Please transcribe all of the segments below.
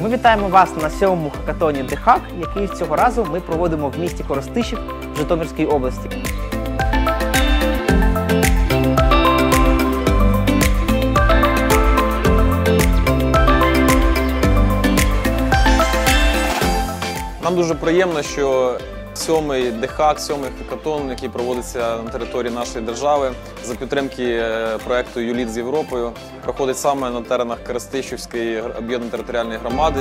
Ми вітаємо вас на 7-му хакатоні DeHack, який цього разу ми проводимо в місті Коростишів в Житомирській області. Нам дуже приємно, що 7-й DeHack, 7-й хакатон, який проводиться на території нашої держави за підтримки проєкту «Юліт з Європою», проходить саме на теренах Коростишівської об'єднаної територіальної громади.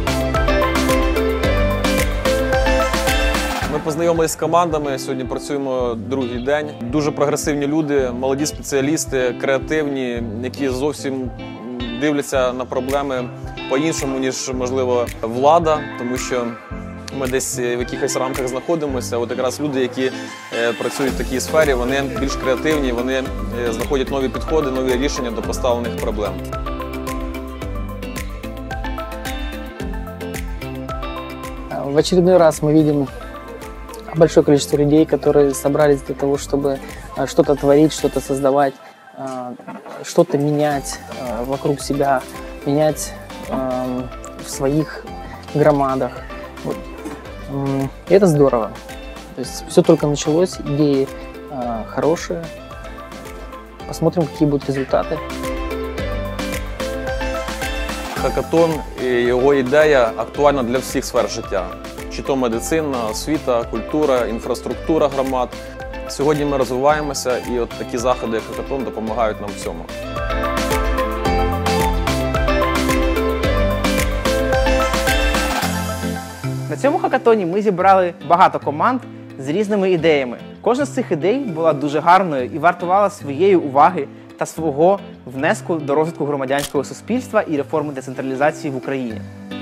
Ми познайомилися з командами, сьогодні працюємо другий день. Дуже прогресивні люди, молоді спеціалісти, креативні, які зовсім дивляться на проблеми по-іншому, ніж, можливо, влада, тому що ми десь в якихось рамках знаходимося. От якраз люди, які працюють в такій сфері, вони більш креативні, вони знаходять нові підходи, нові рішення до поставлених проблем. В очередной раз мы видим большое количество людей, которые собрались для того, чтобы что-то творить, что-то создавать, что-то менять вокруг себя, менять в своих громадах. Вот. И это здорово. То есть все только началось, идеи хорошие. Посмотрим, какие будут результаты. Хакатон і його ідея актуальна для всіх сфер життя. Чи то медицина, освіта, культура, інфраструктура громад. Сьогодні ми розвиваємося, і от такі заходи, як Хакатон, допомагають нам в цьому. На цьому хакатоні ми зібрали багато команд з різними ідеями. Кожна з цих ідей була дуже гарною і вартувала своєї уваги та свого внеску до розвитку громадянського суспільства і реформи децентралізації в Україні.